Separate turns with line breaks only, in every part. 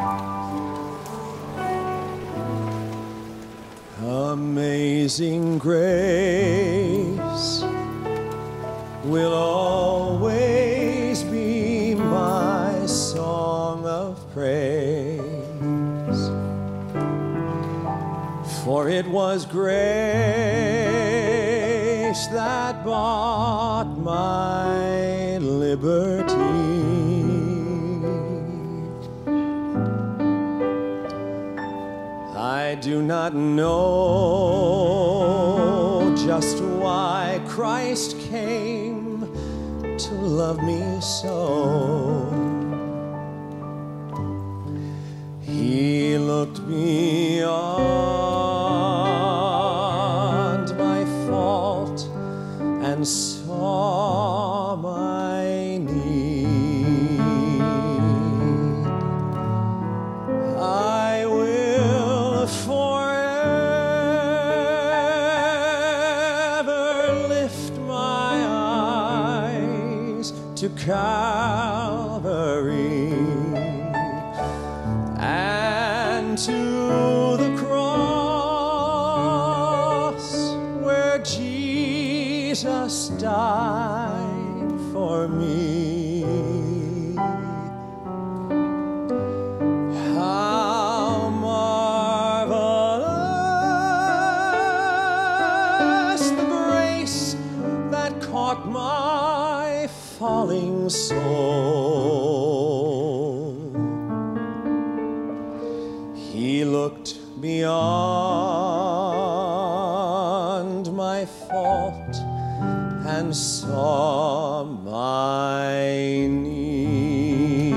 Amazing grace will always be my song of praise, for it was grace that bought my liberty. I do not know just why Christ came to love me so. He looked beyond my fault and saw my need. I will forever lift my eyes to Calvary and to the cross where Jesus died for me. How marvelous the grace that caught my falling soul. He looked beyond my fault and saw my need.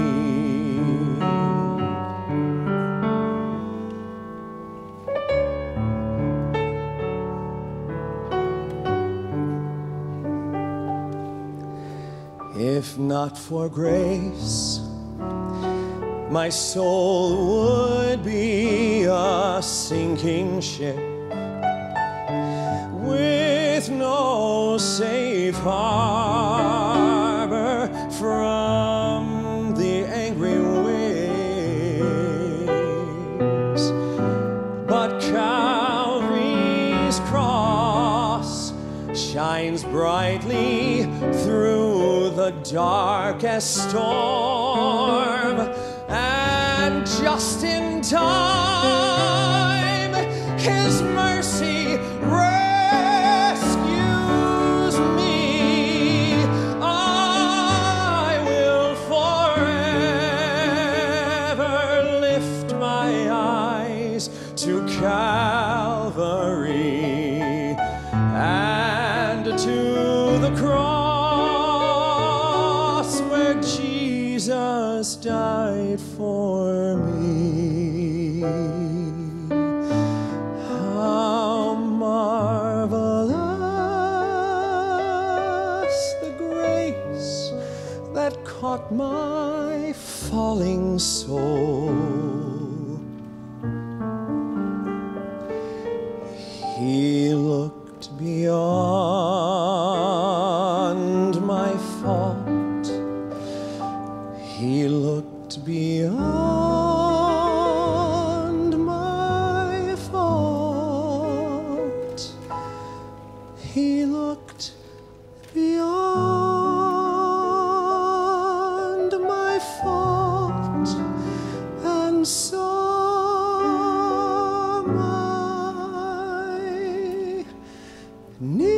If not for grace, my soul would be a sinking ship with no safe harbor from the angry waves. But Calvary's cross shines brightly through the darkest storm, and just in time, His mercy rescues me. I will forever lift my eyes to Calvary and to the cross where Jesus died for me. How marvelous the grace that caught my falling soul. He looked beyond my fault. He looked beyond my fault. He looked beyond my fault and saw my need.